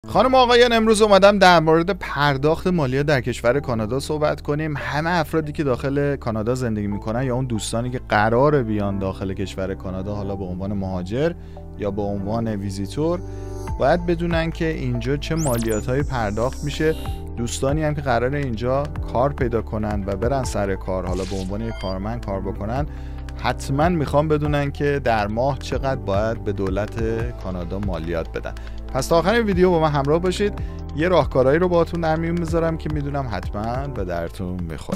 خانم آقایان، امروز اومدم در مورد پرداخت مالیات در کشور کانادا صحبت کنیم. همه افرادی که داخل کانادا زندگی میکنن یا اون دوستانی که قراره بیان داخل کشور کانادا، حالا به عنوان مهاجر یا به عنوان ویزیتور، باید بدونن که اینجا چه مالیاتایی پرداخت میشه. دوستانی هم که قراره اینجا کار پیدا کنن و برن سر کار، حالا به عنوان یک کارمند کار بکنن، حتما میخوام بدونن که در ماه چقدر باید به دولت کانادا مالیات بدن. پس تا آخر ویدیو با من همراه باشید. یه راهکارهایی رو باهاتون در میون میذارم که میدونم حتما به درتون میخوره.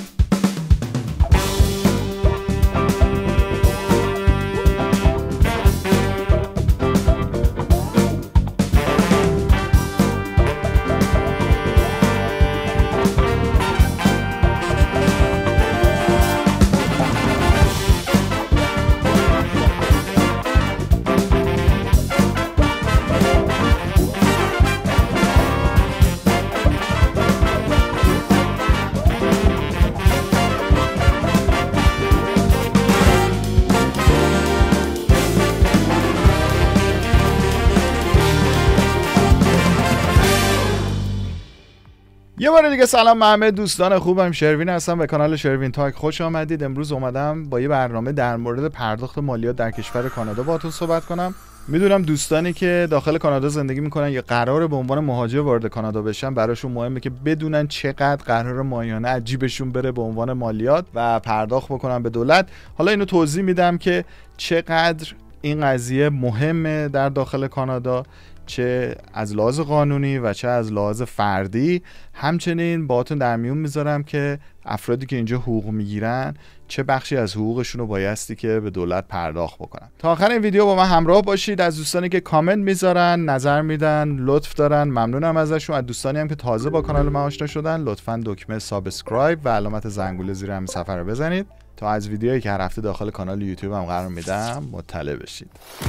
یه بار دیگه سلام به همه دوستان خوبم. شروین هستم، به کانال شروین تاک خوش آمدید. امروز اومدم با یه برنامه در مورد پرداخت مالیات در کشور کانادا باهاتون صحبت کنم. میدونم دوستانی که داخل کانادا زندگی میکنن یا قراره به عنوان مهاجر وارد کانادا بشن، براشون مهمه که بدونن چقدر قرار ماهیانه عجیبشون بره به عنوان مالیات و پرداخت بکنن به دولت. حالا اینو توضیح میدم که چقدر این قضیه مهمه در داخل کانادا، چه از لحاظ قانونی و چه از لحاظ فردی. همچنین باهاتون در میون میذارم که افرادی که اینجا حقوق میگیرن چه بخشی از حقوقشون رو بایستی که به دولت پرداخت بکنن. تا آخر این ویدیو با من همراه باشید. از دوستانی که کامنت میذارن، نظر میدن، لطف دارن، ممنونم ازشون. از دوستانی هم که تازه با کانال من آشنا شدن، لطفاً دکمه سابسکرایب و علامت زنگوله زیر همین صفحه رو بزنید تا از ویدیویی که هر هفته داخل کانال یوتیوب هم قرار میدم مطلع بشید.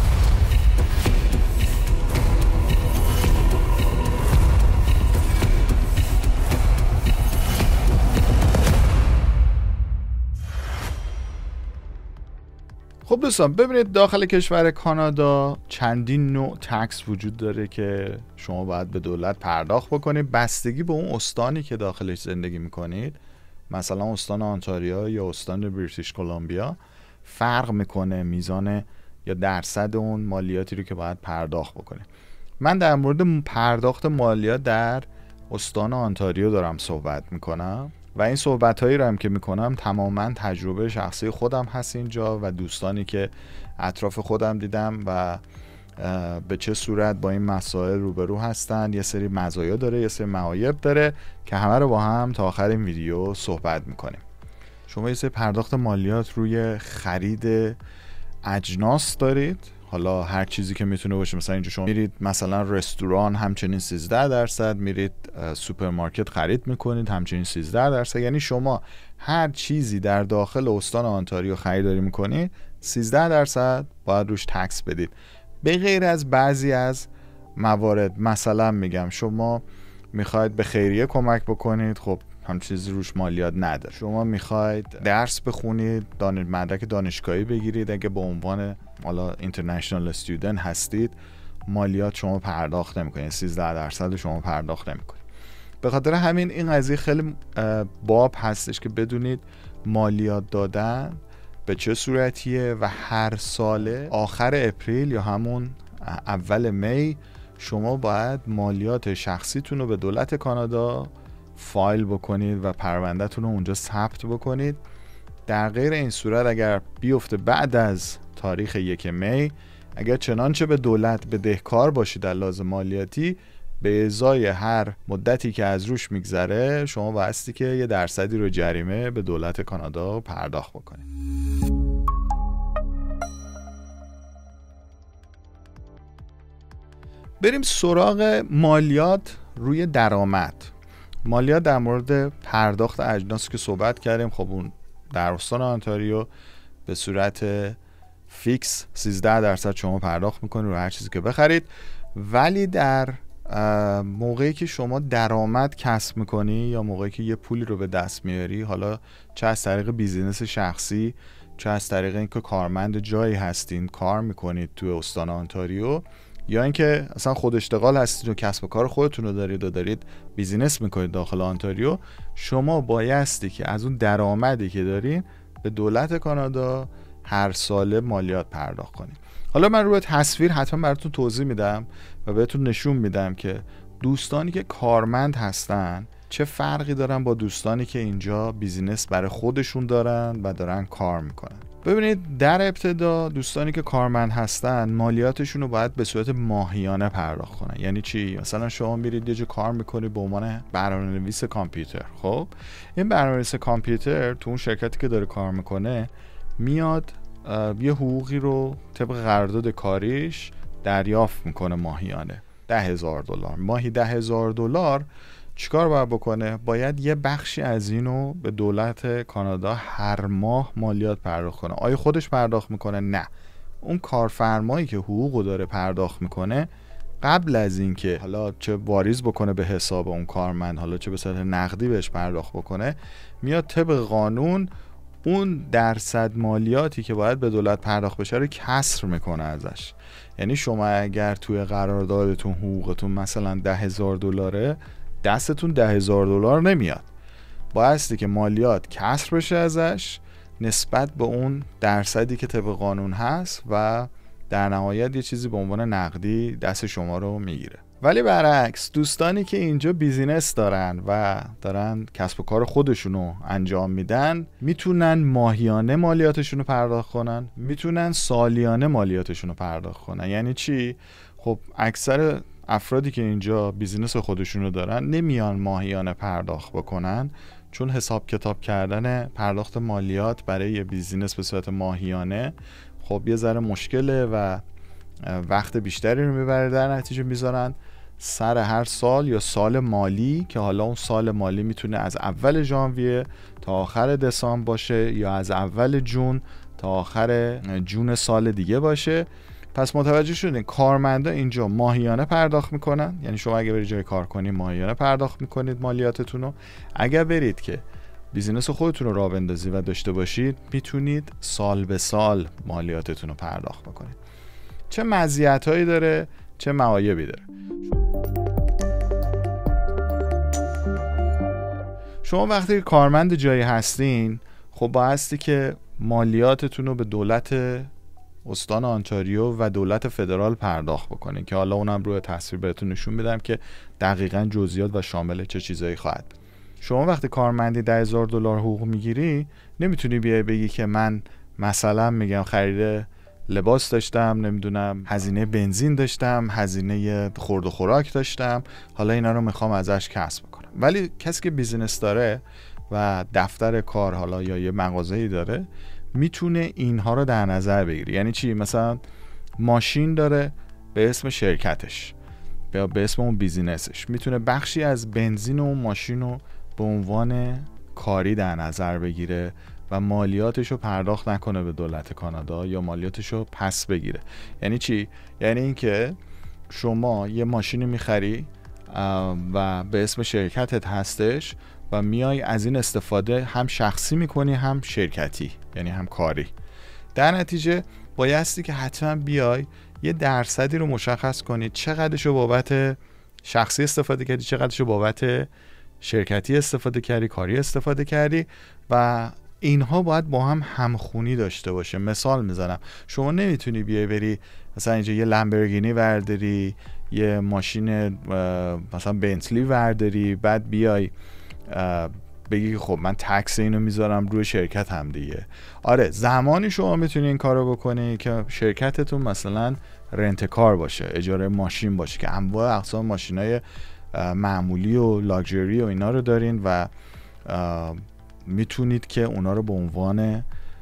خب دوستان، ببینید داخل کشور کانادا چندین نوع تکس وجود داره که شما باید به دولت پرداخت بکنید، بستگی به اون استانی که داخلش زندگی میکنید. مثلا استان آنتاریو یا استان بریتیش کلمبیا فرق میکنه میزان یا درصد اون مالیاتی رو که باید پرداخت بکنید. من در مورد پرداخت مالیات در استان آنتاریو دارم صحبت میکنم و این صحبت هایی رو هم که میکنم تماما تجربه شخصی خودم هست اینجا و دوستانی که اطراف خودم دیدم و به چه صورت با این مسائل روبرو هستن. یه سری مزایا داره، یه سری معایب داره که همه رو با هم تا آخر این ویدیو صحبت میکنیم. شما یه سری پرداخت مالیات روی خرید اجناس دارید، حالا هر چیزی که میتونه باشه. مثلا اینجا شما میرید مثلا رستوران، همچنین 13%، میرید سوپرمارکت خرید میکنید، همچنین 13%. یعنی شما هر چیزی در داخل استان آنتاریو خریداری میکنید 13% باید روش تکس بدید، به غیر از بعضی از موارد. مثلا میگم شما میخواید به خیریه کمک بکنید، خب هم چیزی روش مالیات نداره. شما میخواید درس بخونید، مدرک دانشگاهی بگیرید، اگه به عنوان حالا اینترنشنال استودنت هستید، مالیات شما پرداخت نمیکنید، 13% شما پرداخت نمیکنید. به خاطر همین این قضیه خیلی باب هستش که بدونید مالیات دادن به چه صورتیه و هر ساله آخر اپریل یا همون اول می شما باید مالیات شخصیتون رو به دولت کانادا فایل بکنید و پروندهتون رو اونجا ثبت بکنید. در غیر این صورت اگر بیفته بعد از تاریخ 1 می، اگر چنانچه به دولت بدهکار باشید در لحاظ مالیاتی، به ازای هر مدتی که از روش میگذره شما بایستی که یه درصدی رو جریمه به دولت کانادا پرداخت بکنید. بریم سراغ مالیات روی درآمد. مالیات در مورد پرداخت اجناس که صحبت کردیم، خب اون در استان آنتاریو به صورت فیکس 13% شما پرداخت میکنید رو هر چیزی که بخرید. ولی در موقعی که شما درآمد کسب میکنی یا موقعی که یه پولی رو به دست میاری، حالا چه از طریق بیزینس شخصی، چه از طریق اینکه کارمند جایی هستین کار میکنید تو استان آنتاریو، یا اینکه اصلا خود اشتغال هستید و کسب و کار خودتون رو دارید و دارید بیزینس میکنید داخل آنتاریو، شما بایستی که از اون درآمدی که دارین به دولت کانادا هر ساله مالیات پرداخت کنید. حالا من روی تصویر حتما براتون توضیح میدم و بهتون نشون میدم که دوستانی که کارمند هستن چه فرقی دارن با دوستانی که اینجا بیزینس برای خودشون دارن و دارن کار میکنن. ببینید، در ابتدا دوستانی که کارمند هستن مالیاتشون رو باید به صورت ماهیانه پرداخت کنن. یعنی چی؟ مثلا شما میرید یه جا کار میکنید به عنوان برنامه‌نویس کامپیوتر. خب این برنامه‌نویس کامپیوتر تو اون شرکتی که داره کار میکنه میاد یه حقوقی رو طبق قرارداد کاریش دریافت میکنه ماهیانه، $10,000 ماهی. $10,000 چیکار باید بکنه؟ باید یه بخشی از اینو به دولت کانادا هر ماه مالیات پرداخت کنه. آیا خودش پرداخت میکنه؟ نه، اون کارفرمایی که حقوقو داره پرداخت میکنه قبل از اینکه حالا چه واریز بکنه به حساب اون کارمند، حالا چه به صورت نقدی بهش پرداخت بکنه، میاد طبق قانون اون درصد مالیاتی که باید به دولت پرداخت بشه رو کسر میکنه ازش. یعنی شما اگر توی قراردادتون حقوقتون مثلا $10,000 دستتون $10,000 نمیاد، بایستی که مالیات کسر بشه ازش نسبت به اون درصدی که طبق قانون هست و در نهایت یه چیزی به عنوان نقدی دست شما رو میگیره. ولی برعکس دوستانی که اینجا بیزینس دارن و دارن کسب و کار خودشونو انجام میدن میتونن ماهیانه مالیاتشونو پرداخت کنن، میتونن سالیانه مالیاتشونو پرداخت کنن. یعنی چی؟ خب اکثر افرادی که اینجا بیزینس خودشونو دارن نمیان ماهیانه پرداخت بکنن، چون حساب کتاب کردن پرداخت مالیات برای یه بیزینس به صورت ماهیانه خب یه ذره مشکله و وقت بیشتری رو میبره. در نتیجه میذارن سر هر سال یا سال مالی، که حالا اون سال مالی میتونه از اول ژانویه تا آخر دسامبر باشه یا از اول جون تا آخر جون سال دیگه باشه. پس متوجه شدین کارمندا اینجا ماهیانه پرداخت میکنن. یعنی شما اگه برید جای کار کنید ماهیانه پرداخت میکنید مالیاتتون رو. اگر برید که بیزینس خودتون رو راه بندازید و داشته باشید میتونید سال به سال مالیاتتون رو پرداخت بکنید. چه مزیتایی داره، چه معایبی داره. شما وقتی کارمند جایی هستین خب بایستی که مالیاتتون رو به دولت استان آنتاریو و دولت فدرال پرداخت بکنین که حالا اونم روی تصویر بهتون نشون میدم که دقیقاً جزئیات و شامل چه چیزایی خواهد. شما وقتی کارمندی $10,000 حقوق میگیری نمیتونی بیای بگی که من مثلا میگم خرید لباس داشتم، نمیدونم هزینه بنزین داشتم، هزینه خورد و خوراک داشتم، حالا اینا رو میخوام ازش کسب کنم. ولی کسی که بیزینس داره و دفتر کار حالا یا یه مغازه‌ای داره میتونه اینها رو در نظر بگیره. یعنی چی؟ مثلا ماشین داره به اسم شرکتش یا به اسم اون بیزینسش، میتونه بخشی از بنزین اون ماشین رو به عنوان کاری در نظر بگیره و مالیاتش رو پرداخت نکنه به دولت کانادا یا مالیاتش رو پس بگیره. یعنی چی؟ یعنی اینکه شما یه ماشینی میخری و به اسم شرکتت هستش و میای از این استفاده هم شخصی میکنی هم شرکتی، یعنی هم کاری. در نتیجه بایستی که حتما بیای یه درصدی رو مشخص کنی، چقدرشو بابت شخصی استفاده کردی، چقدرشو بابت شرکتی استفاده کردی، کاری استفاده کردی و اینها باید با هم همخونی داشته باشه. مثال میزنم، شما نمیتونی بیای بری مثلا اینجا یه لامبورگینی ورداری، یه ماشین مثلا بنتلی ورداری، بعد بیای بگی خب من تکس اینو میذارم روی شرکت هم دیگه. آره زمانی شما میتونی این کارو بکنی که شرکتتون مثلا رنت کار باشه، اجاره ماشین باشه که انواع اقسام ماشینای معمولی و لاکچری و اینا رو دارین و میتونید که اونا رو به عنوان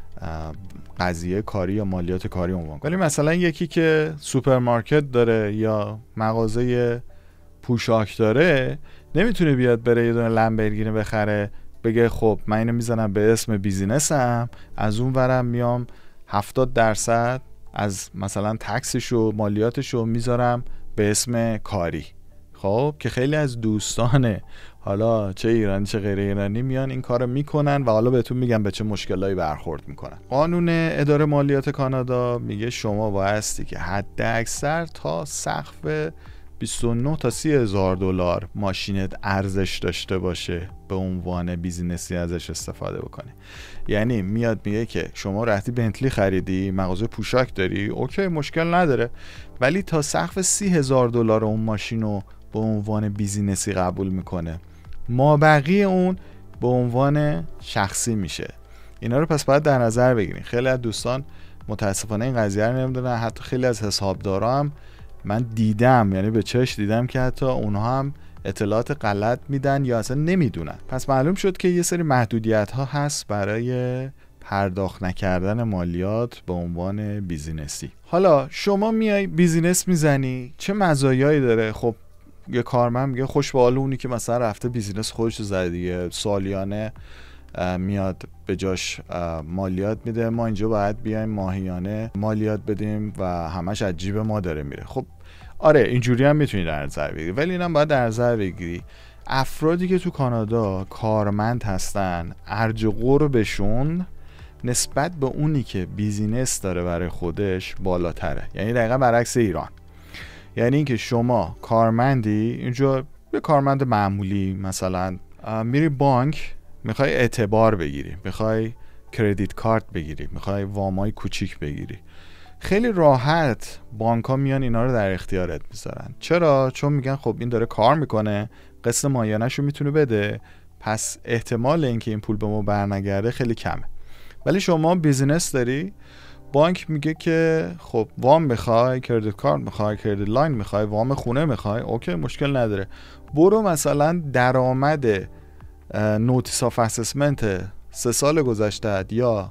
قضیه کاری یا مالیات کاری عنوان کنید. ولی مثلا یکی که سوپرمارکت داره یا مغازه پوشاک داره نمیتونه بیاد بره یه دونه لامبورگینی بخره بگه خب من اینو میزنم به اسم بیزینسم، از اون ورم میام 70% از مثلا تکسش و مالیاتش رو میذارم به اسم کاری. خب که خیلی از دوستان حالا چه ایرانی چه غیر ایرانی میان این کارو میکنن و حالا بهتون میگم به چه مشکلایی برخورد میکنن. قانون اداره مالیات کانادا میگه شما بایستی که حد اکثر تا سقف 29 تا 30 هزار دلار ماشینت ارزش داشته باشه به عنوان بیزینسی ازش استفاده بکنی. یعنی میاد میگه که شما رفتی بنتلی خریدی، مغازه پوشاک داری، اوکی مشکل نداره، ولی تا سقف 30 هزار دلار اون ماشین رو به عنوان بیزینسی قبول میکنه، ما بقیه اون به عنوان شخصی میشه. اینا رو پس باید در نظر بگیرین. خیلی از دوستان متاسفانه این قضیه رو نمیدونن، حتی خیلی از حسابدارا هم من دیدم، یعنی به چشم دیدم که حتی اونها هم اطلاعات غلط میدن یا اصلا نمیدونن. پس معلوم شد که یه سری محدودیت ها هست برای پرداخت نکردن مالیات به عنوان بیزینسی. حالا شما میای بیزینس میزنی، چه مزایایی داره؟ خب یه کارمند میگه خوش به حال اونی که مثلا رفته بیزینس خودش رو زده دیگه، سالیانه میاد به جاش مالیات میده، ما اینجا باید بیایم ماهیانه مالیات بدیم و همش از جیب ما داره میره. خب آره اینجوری هم میتونی در نظر بگیری، ولی اینم باید در نظر بگیری افرادی که تو کانادا کارمند هستن ارج و قربشون نسبت به اونی که بیزینس داره برای خودش بالاتره. یعنی دقیقا برعکس ایران. یعنی اینکه شما کارمندی اینجا، به کارمند معمولی مثلا میری بانک میخوای اعتبار بگیری، میخوای کردیت کارت بگیری، میخوای وامای کوچیک بگیری، خیلی راحت بانک ها میان اینا رو در اختیارت میذارن. چرا؟ چون میگن خب این داره کار میکنه، قسط ماهیانه‌شو میتونه بده، پس احتمال اینکه این پول به ما برنگرده خیلی کمه. ولی شما بیزینس داری، بانک میگه که خب وام میخوای، کردیت کارت میخوای، کردیت لاین میخوای، وام خونه میخوای، اوکی مشکل نداره، برو مثلا درآمد نوتیس آف اسسمنت 3 سال گذشته یا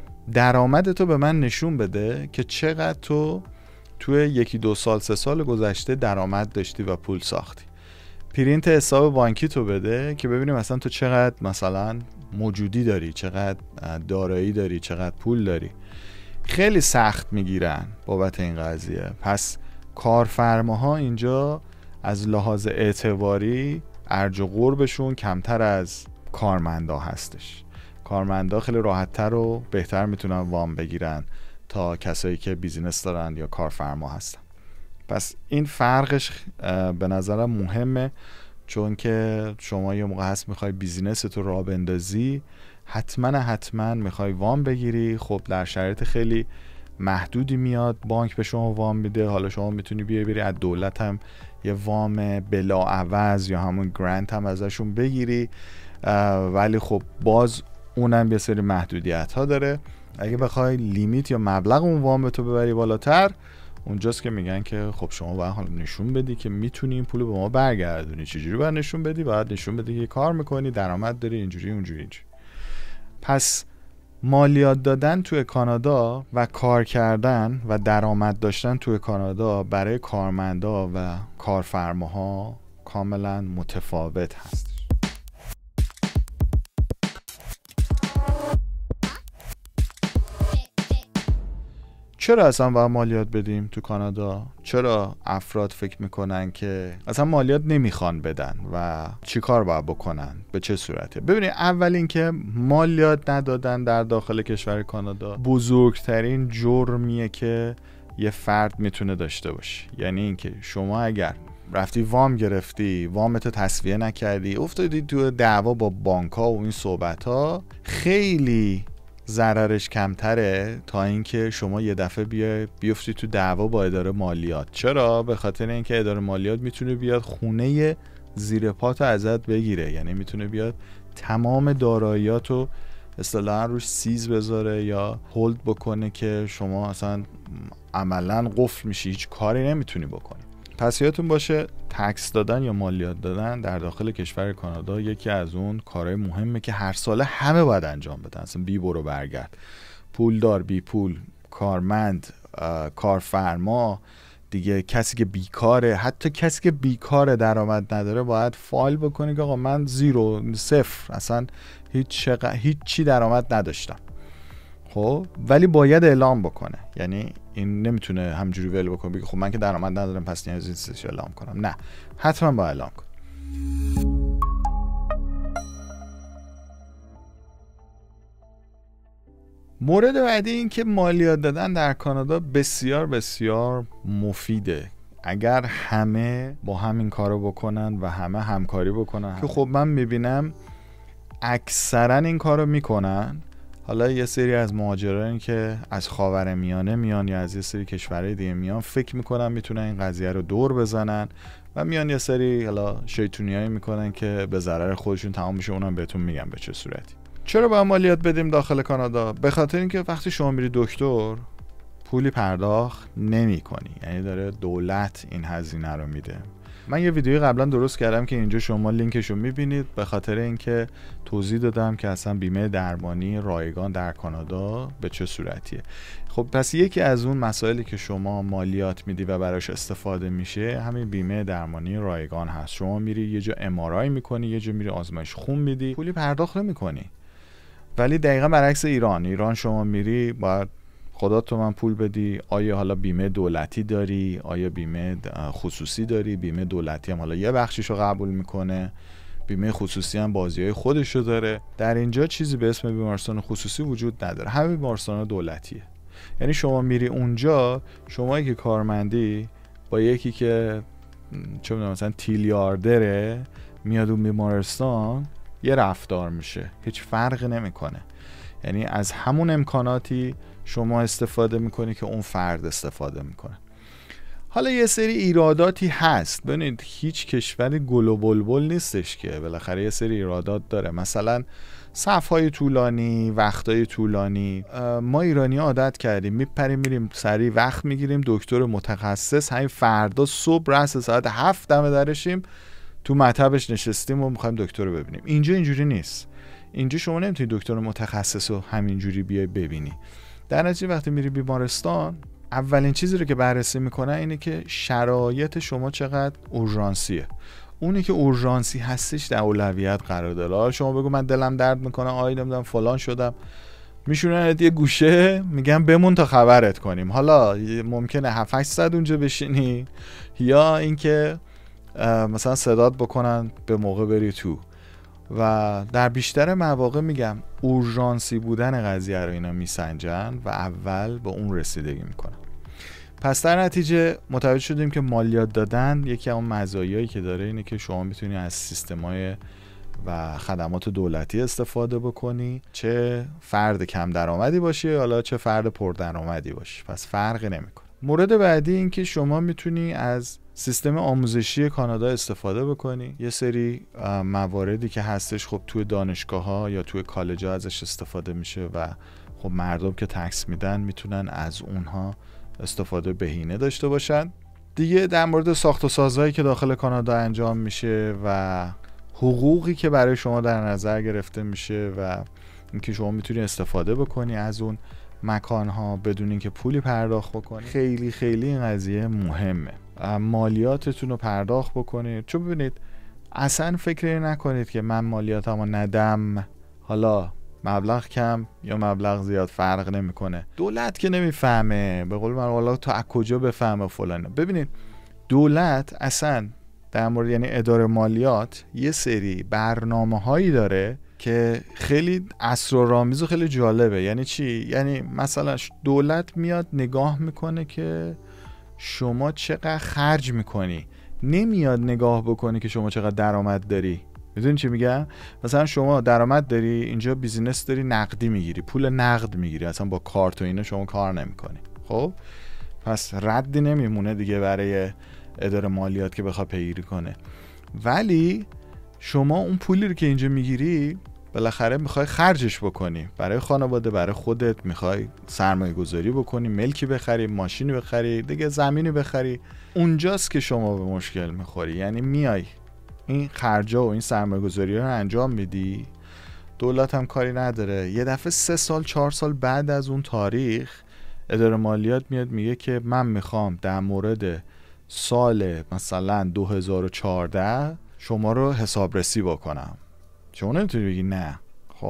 درآمد تو به من نشون بده که چقدر تو توی 1-2 سال 3 سال گذشته درآمد داشتی و پول ساختی. پرینت حساب بانکی تو بده که ببینیم مثلا تو چقدر مثلا موجودی داری، چقدر دارایی داری، چقدر پول داری. خیلی سخت میگیرن بابت این قضیه. پس کارفرماها اینجا از لحاظ اعتباری ارج و قربشون کمتر از کارمندا هستش. کارمندا خیلی راحت‌تر و بهتر میتونن وام بگیرن تا کسایی که بیزینس دارن یا کارفرما هستن. پس این فرقش به نظرم مهمه، چون که شما یه موقع هست میخوای بیزینس تو راه بندازی، حتما میخوای وام بگیری. خب در شرایط خیلی محدودی میاد بانک به شما وام میده. حالا شما میتونی بری از دولت هم یه وام بلاعوض یا همون گرانت هم ازشون بگیری، ولی خب باز اونم یه سری محدودیت ها داره. اگه بخوای لیمیت یا مبلغ اون وام تو ببری بالاتر، اونجاست که میگن که خب شما باید حالا نشون بدی که میتونی این پولو به ما برگردونی. چجوری باید نشون بدی؟ باید نشون بدی که کار میکنی، درآمد داری، اینجوری اونجوری. پس مالیات دادن توی کانادا و کار کردن و درآمد داشتن توی کانادا برای کارمندا و کارفرماها کاملا متفاوت هست. چرا اصلا باید مالیات بدیم تو کانادا؟ چرا افراد فکر میکنن که اصلا مالیات نمیخوان بدن و چی کار باید بکنن؟ به چه صورته؟ ببینید، اول اینکه مالیات ندادن در داخل کشور کانادا بزرگترین جرمیه که یه فرد میتونه داشته باشه. یعنی اینکه شما اگر رفتی وام گرفتی، وامتو تسویه نکردی، افتادی تو دعوا با بانک‌ها و این صحبت‌ها، خیلی ضررش کمتره تا اینکه شما یه دفعه بیفتی تو دعوا با اداره مالیات. چرا؟ به خاطر اینکه اداره مالیات میتونه بیاد خونه زیر پاتو ازت بگیره. یعنی میتونه بیاد تمام داراییاتو اصطلاحاً روش سیز بذاره یا هولد بکنه که شما اصلا عملاً قفل میشی، هیچ کاری نمیتونی بکنی. پس یادتون باشه تکس دادن یا مالیات دادن در داخل کشور کانادا یکی از اون کارهای مهمه که هر ساله همه باید انجام بدن. اصلا بی برو برگرد، پولدار، بی پول، کارمند، کارفرما، دیگه کسی که بیکاره، حتی کسی که بیکاره درآمد نداره باید فایل بکنه که آقا من صفر، اصلا هیچ چی درآمد نداشتم. خب ولی باید اعلام بکنه. یعنی این نمیتونه همجوری ول بکنه بگه خب من که درآمد ندارم پس نیازی نیستش اعلام کنم. نه، حتما باید اعلام کنم. مورد بعدی این که مالیات دادن در کانادا بسیار بسیار مفیده اگر همه با همین کارو بکنن و همه همکاری بکنن که خب من میبینم اکثرا این کارو میکنن. حالا یه سری از مهاجرانی که از خاورمیانه میان یا از یه سری کشورهای دیگه میان فکر میکنن میتونن این قضیه رو دور بزنن و میان یه سری حالا شیطونیایی میکنن که به ضرر خودشون تمام میشه. اونم بهتون میگم به چه صورتی. چرا باید مالیات بدیم داخل کانادا؟ به خاطر اینکه وقتی شما میری دکتر پولی پرداخت نمی کنی، یعنی داره دولت این هزینه رو میده. من یه ویدیوی قبلا درست کردم که اینجا شما لینکشو میبینید، به خاطر اینکه توضیح دادم که اصلا بیمه درمانی رایگان در کانادا به چه صورتیه. خب پس یکی از اون مسائلی که شما مالیات میدی و براش استفاده میشه همین بیمه درمانی رایگان هست. شما میری یه جا MRI میکنی، یه جا میری آزمایش خون میدی، پولی پرداخت نمیکنی. ولی دقیقا برعکس ایران شما میری باید خدا تو من پول بدی. آیا حالا بیمه دولتی داری، آیا بیمه خصوصی داری؟ بیمه دولتی هم حالا یه بخشیشو قبول میکنه، بیمه خصوصی هم بازیای خودشو داره. در اینجا چیزی به اسم بیمارستان خصوصی وجود نداره، همه بیمارستان دولتیه. یعنی شما میری اونجا، شما که کارمندی با یکی که چه میدونم مثلا تیلیاردره میاد اون بیمارستان یه رفتار میشه، هیچ فرقی نمیکنه. یعنی از همون امکاناتی شما استفاده میکنی که اون فرد استفاده میکنه. حالا یه سری ایراداتی هست، ببینید هیچ کشوری گل و بلبل نیستش که، بالاخره یه سری ایرادات داره. مثلا صف‌های طولانی، وقتای طولانی. ما ایرانی عادت کردیم میپریم میریم سریع وقت میگیریم دکتر متخصص، همین فردا صبح رأس ساعت 7 دم درشیم تو مطبش نشستیم و میخوایم دکتر رو ببینیم. اینجا اینجوری نیست. اینجا شما نمیتونی دکتر متخصص رو همینجوری بیای ببینی. در نتیجه وقتی میری بیمارستان اولین چیزی رو که بررسی میکنه اینه که شرایط شما چقدر اورژانسیه. اونی که اورژانسی هستش در اولویت قرار داره. حالا شما بگو من دلم درد میکنه، آی نمیدونم فلان شدم، میشونن یه گوشه میگن بمون تا خبرت کنیم. حالا ممکنه 7-8 اونجا بشینی، یا اینکه مثلا صدات بکنن به موقع بری تو. و در بیشتر مواقع میگم اورژانسی بودن قضیه رو اینا میسنجن و اول به اون رسیدگی میکنن. پس در نتیجه متوجه شدیم که مالیات دادن یکی از اون مزایایی که داره اینه که شما میتونی از سیستم‌های و خدمات دولتی استفاده بکنی، چه فرد کم درآمدی باشی حالا چه فرد پردرآمدی باشی، پس فرقی نمیکنه. مورد بعدی این که شما میتونی از سیستم آموزشی کانادا استفاده بکنی. یه سری مواردی که هستش خب توی دانشگاه‌ها یا توی کالج‌ها ازش استفاده میشه و خب مردم که تکس میدن میتونن از اونها استفاده بهینه داشته باشن. دیگه در مورد ساخت و سازهایی که داخل کانادا انجام میشه و حقوقی که برای شما در نظر گرفته میشه و اینکه شما میتونی استفاده بکنی از اون مکانها بدون اینکه پولی پرداخت بکنی، خیلی خیلی این قضیه مهمه. مالیاتتون رو پرداخت بکنید. چون ببینید اصلا فکر نکنید که من مالیاتمو ندم حالا مبلغ کم یا مبلغ زیاد فرق نمیکنه، دولت که نمیفهمه، به قول من والا تو از کجا بفهمه فلان. ببینید دولت اصلا در مورد یعنی اداره مالیات یه سری برنامه‌هایی داره که خیلی اسرارآمیز و خیلی جالبه. یعنی چی؟ یعنی مثلا دولت میاد نگاه میکنه که شما چقدر خرج میکنی، نمیاد نگاه بکنی که شما چقدر درآمد داری. میدونی چی میگم؟ مثلا شما درآمد داری، اینجا بیزینس داری، نقدی میگیری، پول نقد میگیری، اصلا با کارت و اینا شما کار نمیکنی. خب پس ردی نمیمونه دیگه برای اداره مالیات که بخواد پیگیری کنه. ولی شما اون پولی رو که اینجا میگیری بالاخره میخوای خرجش بکنی برای خانواده، برای خودت، میخوای سرمایه گذاری بکنی، ملکی بخری، ماشینی بخری، دیگه زمینی بخری. اونجاست که شما به مشکل میخوری. یعنی میای این خرجا و این سرمایه گذاری رو انجام میدی، دولت هم کاری نداره. یه دفعه 3 سال 4 سال بعد از اون تاریخ اداره مالیات میاد میگه که من میخوام در مورد سال مثلا 2014 شما رو حسابرسی بکنم. شما نمیتونی بگی نه. خب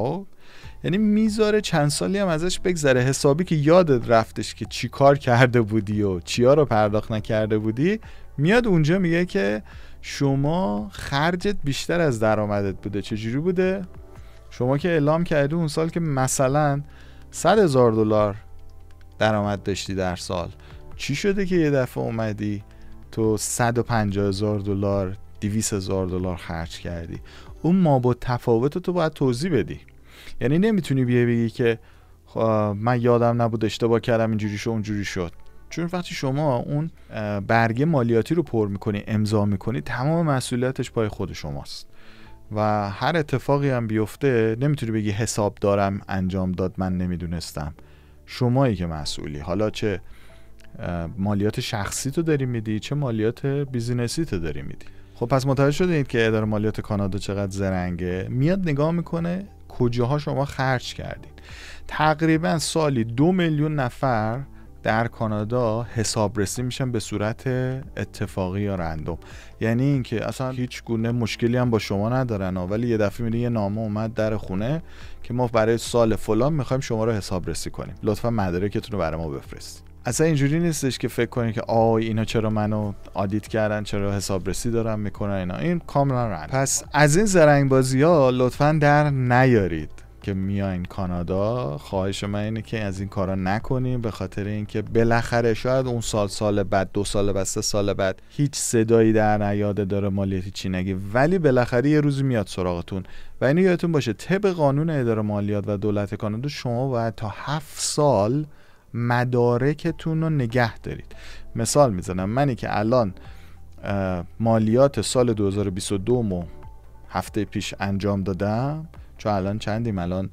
یعنی میذاره چند سالی هم ازش بگذره، حسابی که یادت رفتش که چی کار کرده بودی و چیا رو پرداخت نکرده بودی، میاد اونجا میگه که شما خرجت بیشتر از درآمدت بوده. چجوری بوده؟ شما که اعلام کردی اون سال که مثلا $100,000 درآمد داشتی در سال، چی شده که یه دفعه اومدی تو $150,000 $200,000 خرج کردی؟ اون مابعد تفاوت تو باید توضیح بدی. یعنی نمیتونی بگی که من یادم نبود اشتباه کردم اینجوری شد اونجوری شد. چون وقتی شما اون برگه مالیاتی رو پر میکنی، امضا میکنی، تمام مسئولیتش پای خود شماست و هر اتفاقی هم بیفته نمیتونی بگی حساب دارم انجام داد من نمیدونستم. شمایی که مسئولی، حالا چه مالیات شخصی تو داری میدی چه مالیات بیزینسی تو داری میدی. خب پس متوجه شدید که اداره مالیات کانادا چقدر زرنگه. میاد نگاه میکنه کجاها شما خرج کردید. تقریبا سالی 2 میلیون نفر در کانادا حسابرسی میشن به صورت اتفاقی یا رندوم. یعنی اینکه اصلا هیچ گونه مشکلی هم با شما ندارن، ولی یه دفعه میره یه نامه اومد در خونه که ما برای سال فلان میخوایم شما رو حسابرسی کنیم، لطفا مدارکتون رو برای ما بفرستید. اصلا اینجوری نیستش که فکر کنید که اینا چرا منو آدیت کردن، چرا حسابرسی دارن میکنن اینا. این کاملا رند. پس از این زرنگ بازی ها لطفا در نیارید که میاین کانادا. خواهش من اینه که از این کارا نکنیم، به خاطر اینکه بالاخره شاید اون سال بعد 2 سال بعد 3 سال بعد هیچ صدایی در نیاد اداره مالیاتی چی نگه، ولی بالاخره یه روزی میاد سراغتون. و اینو یادتون باشه طبق قانون اداره مالیات و دولت کانادا شما باید تا 7 سال مدارکتون رو نگه دارید. مثال میزنم، منی که الان مالیات سال 2022 مو هفته پیش انجام دادم، چون الان چندیم، الان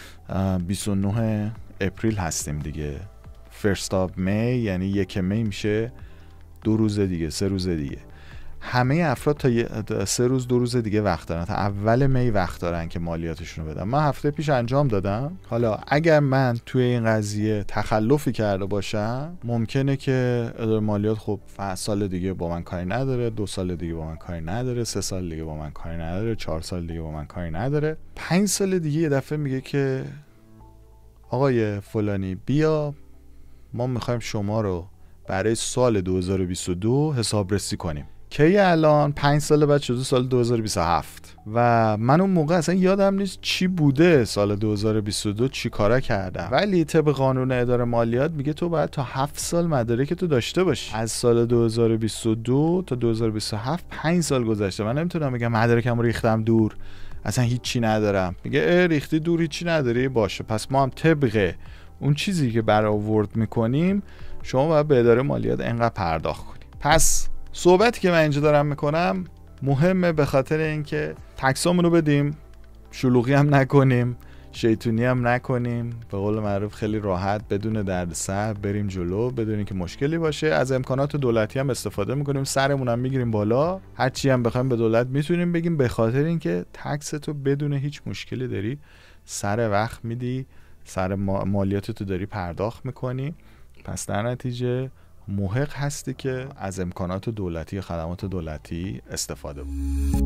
29 اپریل هستیم دیگه، فرست آف می، یعنی 1 می میشه 2 روز دیگه 3 روز دیگه. همه افراد تا 3 روز 2 روز دیگه وقت دارن، تا اول می وقت دارن که مالیاتشون رو بدن. من هفته پیش انجام دادم. حالا اگر من توی این قضیه تخلفی کرده باشم ممکنه که اداره مالیات خب سال دیگه با من کاری نداره، 2 سال دیگه با من کاری نداره، 3 سال دیگه با من کاری نداره، 4 سال دیگه با من کاری نداره، 5 سال دیگه یه دفعه میگه که آقای فلانی بیا ما میخوایم شما رو برای سال 2022 حسابرسی کنیم. کی الان 5 سال بعد شده سال 2027 و من اون موقع اصلا یادم نیست چی بوده سال 2022 چی کارا کردم، ولی طبق قانون اداره مالیات میگه تو باید تا 7 سال مدارک تو داشته باشی. از سال 2022 تا 2027 5 سال گذشته. من نمیتونم بگم مدارکم رو ریختم دور اصلا هیچی ندارم. میگه ریختی دور هیچی نداری، باشه پس ما هم طبق اون چیزی که برآورد میکنیم شما باید به اداره مالیات انقدر پرداخت کنی. پس صحبتی که من اینجا دارم میکنم مهمه، به خاطر اینکه تکسامون رو بدیم، شلوغی هم نکنیم، شیطونی هم نکنیم، به قول معروف خیلی راحت بدون دردسر بریم جلو بدون اینکه مشکلی باشه. از امکانات دولتی هم استفاده میکنیم، سرمون هم میگیریم بالا، هر چی هم بخوایم به دولت میتونیم بگیم، به خاطر اینکه تکس تو بدون هیچ مشکلی داری سر وقت میدی، سر مالیات تو داری پرداخت میکنی. پس در نتیجه محق هستی که از امکانات دولتی، خدمات دولتی استفاده بود.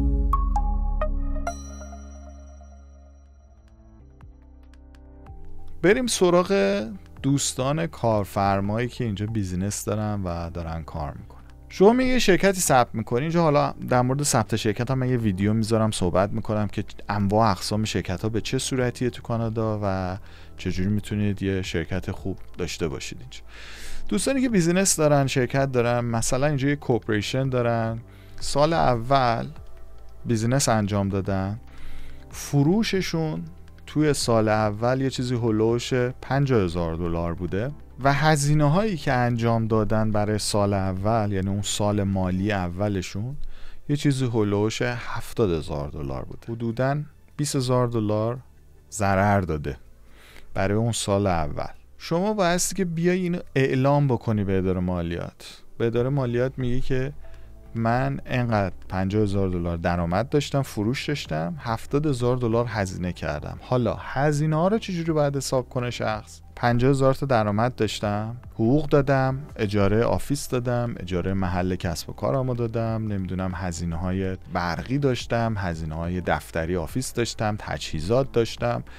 بریم سراغ دوستان کارفرمایی که اینجا بیزینس دارن و دارن کار میکنن. شما میگه شرکتی ثبت میکنی اینجا، حالا در مورد ثبت شرکت هم من یه ویدیو میذارم صحبت میکنم که انواع اقسام شرکت ها به چه صورتیه تو کانادا و چجوری میتونید یه شرکت خوب داشته باشید اینجا. دوستانی که بیزینس دارن، شرکت دارن، مثلا اینجا یه کوپریشن دارن، سال اول بیزینس انجام دادن، فروششون توی سال اول یه چیزی هلوش $50,000 بوده و هزینه هایی که انجام دادن برای سال اول، یعنی اون سال مالی اولشون، یه چیزی هلوش $70,000 بوده. حدوداً $20,000 ضرر داده برای اون سال اول. شما بایستی که بیای اینو اعلام بکنی به اداره مالیات. به اداره مالیات میگی که من انقدر $50,000 درآمد داشتم، فروش داشتم، $70,000 هزینه کردم. حالا هزینه ها رو چجوری باید حساب کنه شخص؟ 50,000 تا درآمد داشتم، حقوق دادم، اجاره آفیس دادم، اجاره محل کسب و کارمو دادم، نمیدونم هزینه های برقی داشتم، هزینه های دفتری آفیس داشتم، تجهیزات داشتم،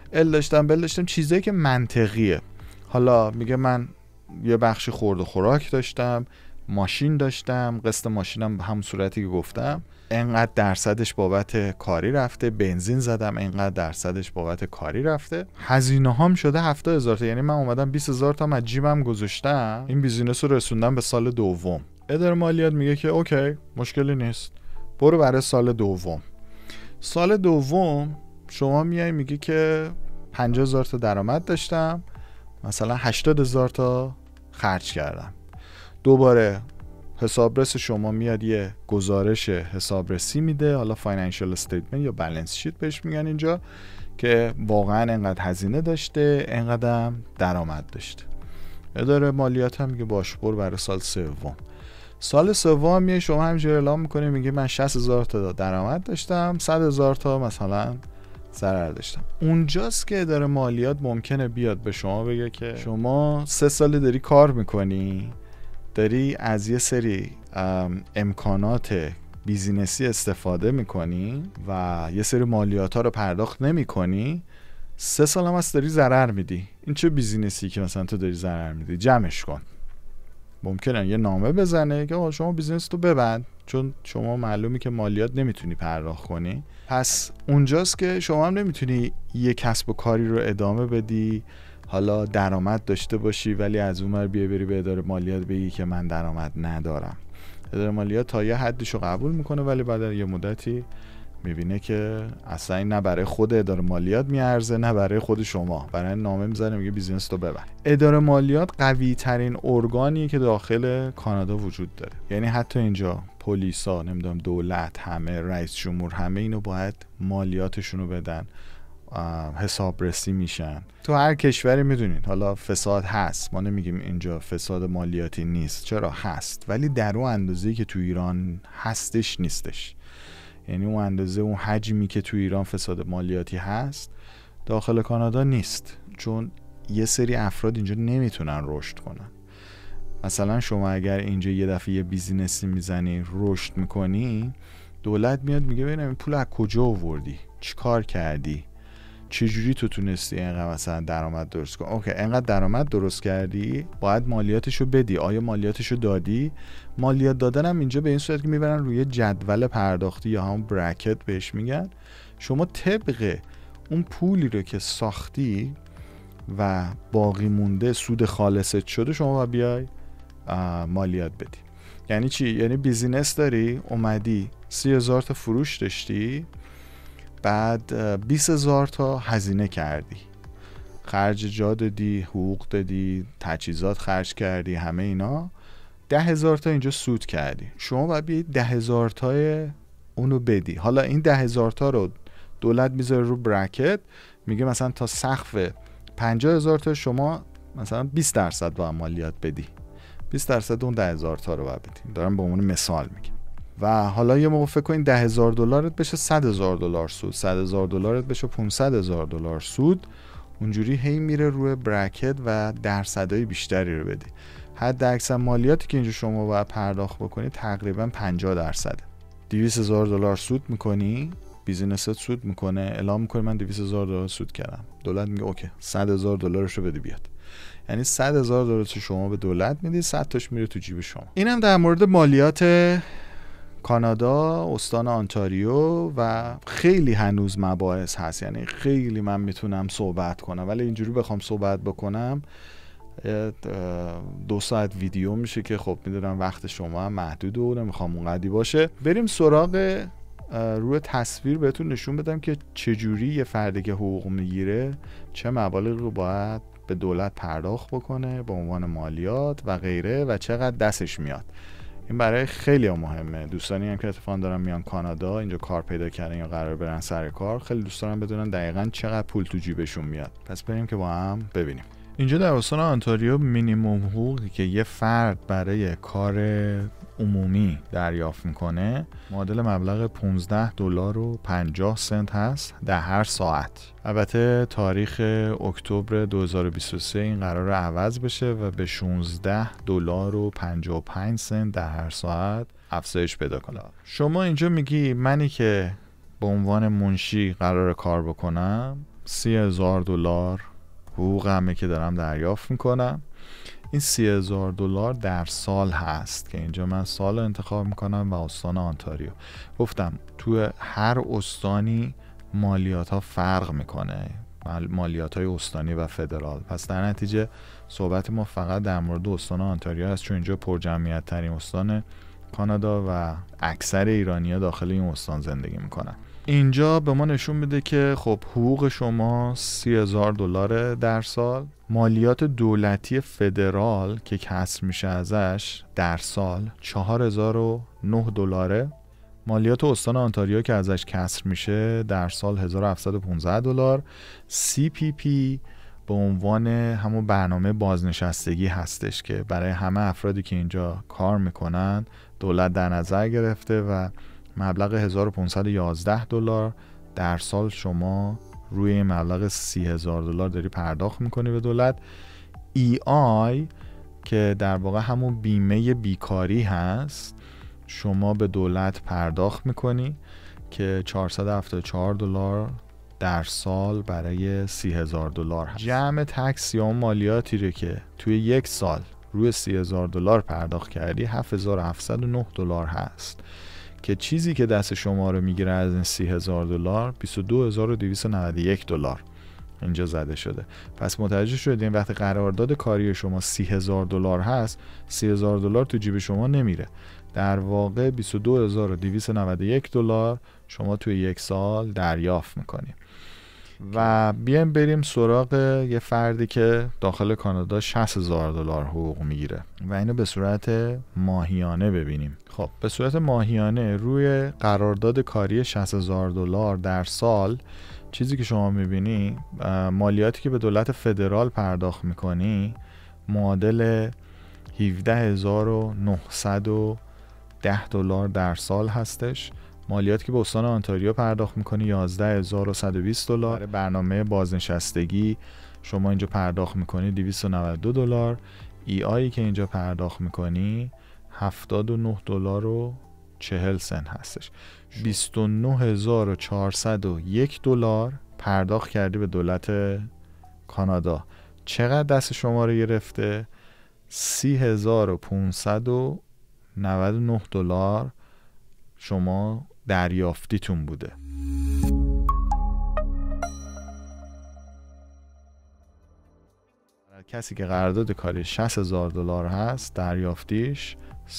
ال داشتم بل داشتم، چیزایی که منطقیه. حالا میگه من یه بخشی خورد و خوراک داشتم، ماشین داشتم، قسط ماشینم همون صورتی که گفتم، اینقدر درصدش بابت کاری رفته، بنزین زدم اینقدر درصدش بابت کاری رفته، هزینه هام شده 70,000 تا. یعنی من اومدم 20,000 تا از جیبم گذاشتم، این بیزینس رو رسوندم به سال دوم. اداره مالیات میگه که اوکی مشکلی نیست، برو برای سال دوم. سال دوم شما میای میگی که 50,000 تا درآمد داشتم، مثلا 80,000 تا خرج کردم. دوباره حسابرس شما میاد یه گزارش حسابرسی میده، حالا فاینانشال استیتمنت یا بالانس شیت بهش میگن اینجا، که واقعا انقدر هزینه داشته انقدر درآمد داشته. اداره مالیات هم میگه باش برو برای سال سوم. سال سوم میای شما همینجوری اعلام میکنه میگه من 60,000 تا درآمد داشتم، 100,000 تا مثلا ضرر داشتم. اونجاست که اداره مالیات ممکنه بیاد به شما بگه که شما 3 سال داری کار میکنی، داری از یه سری امکانات بیزینسی استفاده میکنی و یه سری مالیات ها رو پرداخت نمیکنی، 3 سال هم هست داری ضرر میدی. این چه بیزینسی که مثلا تو داری ضرر میدی؟ جمعش کن. ممکنه یه نامه بزنه که شما بیزینس تو ببند، چون شما معلومی که مالیات نمیتونی پرداخت کنی. پس اونجاست که شما هم نمیتونی یه کسب و کاری رو ادامه بدی، حالا درآمد داشته باشی ولی از اون ور بری به اداره مالیات بگی که من درآمد ندارم. اداره مالیات تا یه حدیشو قبول میکنه ولی بعد از یه مدتی میبینه که اصلا این نه برای خود اداره مالیات میارزه نه برای خود شما، برای نامه میزنه میگه بیزینس تو ببند. اداره مالیات قوی ترین ارگانی که داخل کانادا وجود داره. یعنی حتی اینجا پلیسا، نمیدونم دولت، همه رئیس جمهور، همه اینو باید مالیاتشونو بدن، حسابرسی میشن. تو هر کشوری میدونین حالا فساد هست، ما نمیگیم اینجا فساد مالیاتی نیست، چرا هست، ولی در اون اندازه‌ای که تو ایران هستش نیستش. یعنی اون اندازه، اون حجمی که تو ایران فساد مالیاتی هست داخل کانادا نیست، چون یه سری افراد اینجا نمیتونن رشد کنن. مثلا شما اگر اینجا یه دفعه یه بیزینسی میزنی رشد میکنی، دولت میاد میگه ببینم این پول از کجا آوردی، چی کار کردی، چجوری تو تونستی اینقدر مثلا درآمد درست کنی؟ اوکی اینقدر درآمد درست کردی باید مالیاتشو بدی، آیا مالیاتشو دادی؟ مالیات دادن هم اینجا به این صورت که میبرن روی جدول پرداختی یا همون برکت بهش میگن، شما طبق اون پولی رو که ساختی و باقی مونده سود خالصت شده شما باید بیای مالیات بدی. یعنی چی؟ یعنی بیزینس داری، اومدی 30,000 تا فروش داشتی، بعد 20,000 تا هزینه کردی، خرج جا دادی، حقوق دادی، تجهیزات خرج کردی، همه اینا، 10,000 تا اینجا سود کردی. شما باید بیایی 10,000 تا اونو بدی. حالا این 10,000 تا رو دولت میذاره رو برکت، میگه مثلا تا سقف 50,000 تا شما مثلا 20% باید مالیات بدی، 20% اون 10,000 تا رو باید بدی. دارم به عنوان مثال میگم. و حالا یه موقع فکر کن $10,000 بشه $100,000 سود، $100,000 بشه $500,000 سود، اونجوری هی میره روی برکت و درصدای بیشتری رو بدی. حد اکثر مالیاتی که اینجا شما باید پرداخت بکنی تقریبا 50%. $200,000 سود میکنی، بیزینست سود میکنه، اعلام میکنه من $200,000 سود کردم، دولت میگه اوکی $100,000 رو بده بیاد. یعنی $100,000 شما به دولت میدی، 100 تاش میره تو جیب شما. اینم در مورد مالیات کانادا، استان آنتاریو، و خیلی هنوز مباحث هست. یعنی خیلی من میتونم صحبت کنم ولی اینجوری بخوام صحبت بکنم 2 ساعت ویدیو میشه که خب میدونم وقت شما هم محدود و نمیخوام اونقدی باشه. بریم سراغ روی تصویر بهتون نشون بدم که چجوری یه فردی که حقوق میگیره چه مبالغ رو باید به دولت پرداخت بکنه به عنوان مالیات و غیره و چقدر دستش میاد. این برای خیلی مهمه. دوستانی هم که اتفاقا دارن میان کانادا اینجا کار پیدا کردن یا قرار برن سر کار، خیلی دوست دارن بدونن دقیقاً چقدر پول تو جیبشون میاد. پس بریم که با هم ببینیم. اینجا در استان آنتاریو مینیمم حقوقی که یه فرد برای کار عمومی دریافت میکنه معادل مبلغ $15.50 هست در هر ساعت. البته تاریخ اکتبر 2023 این قرار عوض بشه و به $16.55 در هر ساعت افزایش پیدا کنه. شما اینجا میگی منی که به عنوان منشی قرار کار بکنم $30,000 حقوقمه که دارم دریافت میکنم. این $30,000 در سال هست که اینجا من سال انتخاب میکنم و استان آنتاریو. گفتم تو هر استانی مالیات ها فرق میکنه، مالیات های استانی و فدرال. پس در نتیجه صحبت ما فقط در مورد استان آنتاریو هست، چون اینجا پرجمعیت ترین استان کانادا و اکثر ایرانی‌ها داخل این استان زندگی میکنن. اینجا به ما نشون میده که خب حقوق شما $30,000 در سال. مالیات دولتی فدرال که کسر میشه ازش در سال $4,009. مالیات استان آنتاریو که ازش کسر میشه در سال $1,715. CPP به عنوان همون برنامه بازنشستگی هستش که برای همه افرادی که اینجا کار میکنن دولت در نظر گرفته و مبلغ $1,511 در سال شما روی مبلغ $30,000 داری پرداخت میکنی به دولت. EI که در واقع همون بیمه بیکاری هست شما به دولت پرداخت میکنی که $474 در سال برای $30,000 هست. جمع تکس یا مالیاتی رو که توی یک سال روی $30,000 پرداخت کردی $7,709 هست که چیزی که دست شما رو میگیره از این $30,000 $22,291 اینجا زده شده. پس متوجه شدین وقتی قرارداد کاری شما $30,000 هست، $30,000 تو جیب شما نمیره، در واقع $22,291 شما توی یک سال دریافت میکنی. و بیایم بریم سراغ یه فردی که داخل کانادا $60,000 حقوق میگیره و اینو به صورت ماهیانه ببینیم. خب به صورت ماهیانه روی قرارداد کاری $60,000 در سال چیزی که شما میبینی مالیاتی که به دولت فدرال پرداخت میکنی معادل $17,910 در سال هستش. مالیاتی که به استان آنتاریو پرداخت میکنی $11,120. برنامه بازنشستگی شما اینجا پرداخت میکنی $292. EI که اینجا پرداخت میکنی $79.40 هستش. $29,401 پرداخت کردی به دولت کانادا. چقدر دست شما رو گرفته؟ $30,599 شما دریافتیتون بوده. کسی که قرارداد کاری $60,000 هست دریافتیش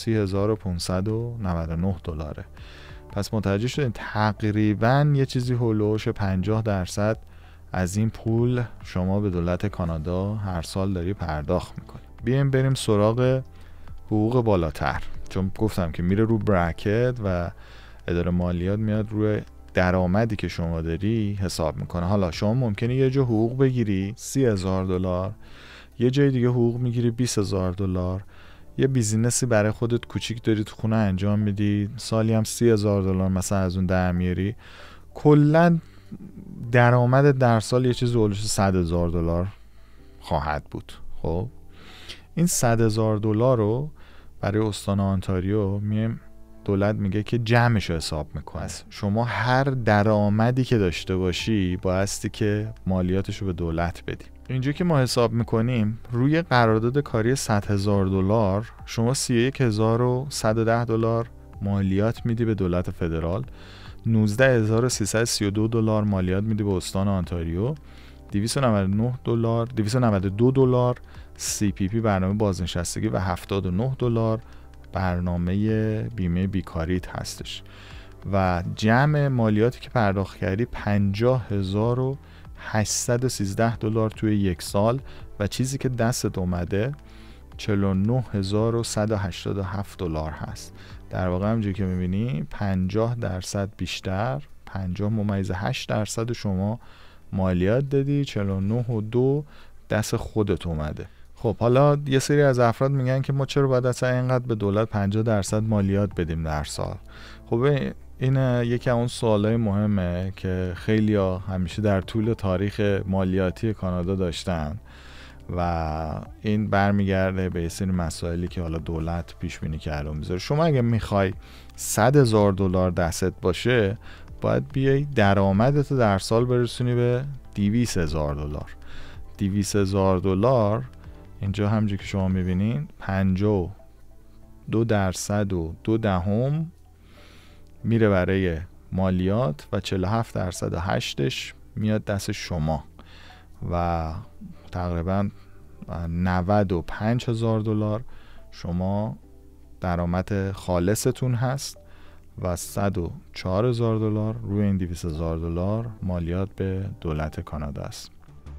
$30,599. پس متوجه شدین تقریبا یه چیزی هولوش 50% از این پول شما به دولت کانادا هر سال داری پرداخت میکنی. بیایم بریم سراغ حقوق بالاتر، چون گفتم که میره رو برکت و اداره مالیات میاد روی درآمدی که شما داری حساب میکنه. حالا شما ممکنه یه جا حقوق بگیری $30,000، یه جای دیگه حقوق میگیری $20,000، یه بیزینسی برای خودت کوچیک داری تو خونه انجام میدی، سالی هم $30,000 مثلا از اون در میاری، کلا درآمد در سال یه چیز حدود $100,000 خواهد بود. خب این $100,000 رو برای استان آنتاریو دولت میگه که جمعش رو حساب میکنه. شما هر درآمدی که داشته باشی بایستی که مالیاتش رو به دولت بدی. اینجا که ما حساب میکنیم روی قرارداد کاری $100,000 شما $31,110 مالیات میدی به دولت فدرال، $19,332 مالیات میدی به استان آنتاریو، $292 CPP برنامه بازنشستگی و $79 برنامه بیمه بیکاریت هستش و جمع مالیاتی که پرداخت کردی $50,813 توی یک سال و چیزی که دستت اومده $49,187 هست. در واقع همونجوری که میبینی 50% بیشتر، 50.8% شما مالیات دادی، 49.2 دست خودت اومده. خب حالا یه سری از افراد میگن که ما چرا باید اصلا اینقدر به دولت 50% مالیات بدیم در سال؟ خب این یکی از اون سوالای مهمه که خیلی‌ها همیشه در طول تاریخ مالیاتی کانادا داشتن و این برمیگرده به یه سری مسائلی که حالا دولت پیش بینی کرده و میذاره. شما اگه میخوای $100,000 دستت باشه باید بیای درآمدتو در سال برسونی به $200,000. $200,000 اینجا همونجوری که شما میبینین 52.2% میره برای مالیات و 47.8% میاد دست شما و تقریبا $95,000 شما درآمد خالصتون هست و $104,000 روی این $200,000 مالیات به دولت کانادا است.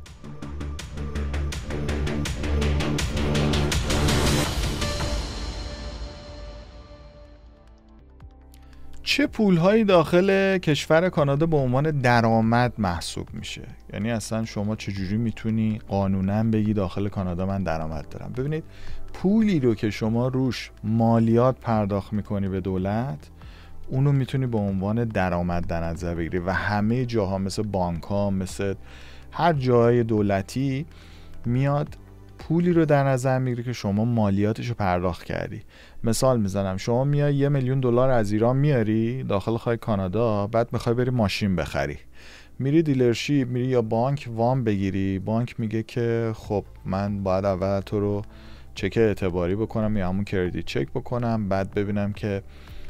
چه پولهایی داخل کشور کانادا به عنوان درآمد محسوب میشه؟ یعنی اصلا شما چجوری میتونی قانونا بگی داخل کانادا من درآمد دارم؟ ببینید، پولی رو که شما روش مالیات پرداخت میکنی به دولت، اونو میتونی به عنوان درآمد در نظر بگیری و همه جاها مثل بانک ها، مثل هر جای دولتی میاد پولی رو در نظر میگیری که شما مالیاتش رو پرداخت کردی. مثال میزنم، شما میای $1,000,000 از ایران میاری داخل خواهی کانادا، بعد میخوای بری ماشین بخری، میری دیلرشیپ، میری یا بانک وام بگیری، بانک میگه که خب من باید اول تو رو چک اعتباری بکنم یا همون کردیت چک بکنم، بعد ببینم که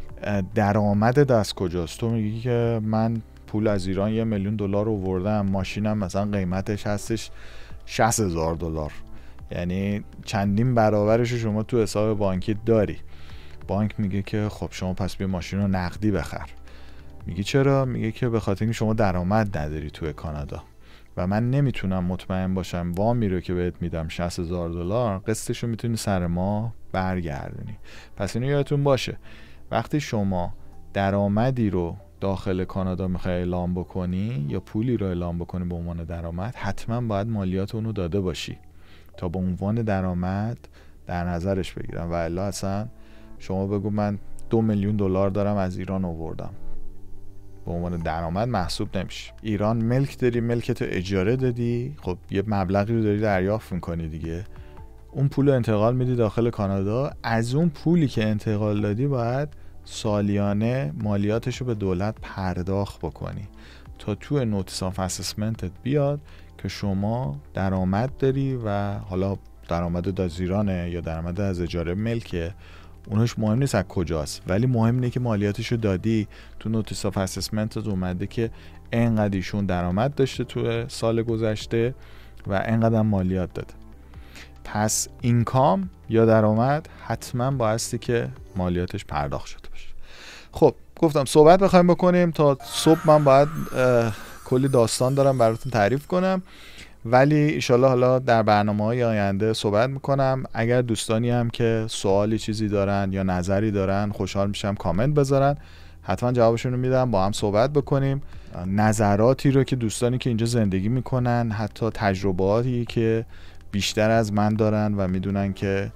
درآمدت از کجاست. تو میگی که من پول از ایران $1,000,000 آوردم، ماشینم مثلا قیمتش هستش $60,000، یعنی چندین برابرش شما تو حساب بانکی داری. بانک میگه که خب شما پس بیا ماشین رو نقدی بخر. میگی چرا؟ میگه که به خاطر اینکه شما درآمد نداری توی کانادا و من نمیتونم مطمئن باشم وامی رو که بهت میدم $60,000 قسطش رو میتونی سر ماه برگردونی. پس اینو یادتون باشه، وقتی شما درآمدی رو داخل کانادا میخوای اعلام بکنی یا پولی رو اعلام بکنی به عنوان درآمد، حتما باید مالیات اونو داده باشی تا به عنوان درآمد در نظرش بگیرم. و الا اصلا شما بگو من $2,000,000 دارم از ایران آوردم، به عنوان درآمد محسوب نمیشه. ایران ملک داری، ملکتو اجاره دادی، خب یه مبلغی رو داری دریافت میکنی دیگه، اون پول رو انتقال میدی داخل کانادا، از اون پولی که انتقال دادی باید سالیانه مالیاتشو به دولت پرداخت بکنی تا تو نوتیس آف اسسمنتت بیاد که شما درآمد داری و حالا درآمد از ایرانه یا درآمد از اجاره ملکه، اونش مهم نیست از کجاست، ولی مهم اینه که مالیاتشو دادی. تو نوتیس آف اسسمنتت اومده که اینقدر ایشون درآمد داشته تو سال گذشته و اینقدر مالیات داده. پس اینکام یا درآمد حتما بایستی که مالیاتش پرداخت شده باشه. خب گفتم صحبت بخوایم بکنیم تا صبح، من باید کلی داستان دارم براتون تعریف کنم، ولی ایشالله حالا در برنامه‌های آینده صحبت میکنم. اگر دوستانی هم که سوالی چیزی دارن یا نظری دارن خوشحال میشم کامنت بذارن، حتما جوابشون رو میدم، با هم صحبت بکنیم. نظراتی رو که دوستانی که اینجا زندگی میکنن، حتی تجربهاتی که بیشتر از من دارن و میدونن که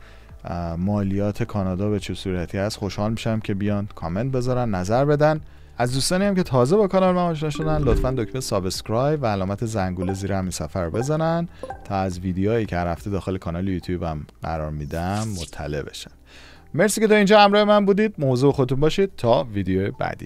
مالیات کانادا به چه صورتی هست، خوشحال میشم که بیان کامنت بذارن، نظر بدن. از دوستانی هم که تازه با کانال من آشنا شدن، لطفاً دکمه سابسکرایب و علامت زنگوله زیر همین صفحه رو بزنن تا از ویدیوهایی که هر هفته داخل کانال یوتیوبم قرار میدم مطلع بشن. مرسی که تا اینجا همراه من بودید. مواظب خودتون باشید تا ویدیو بعدی.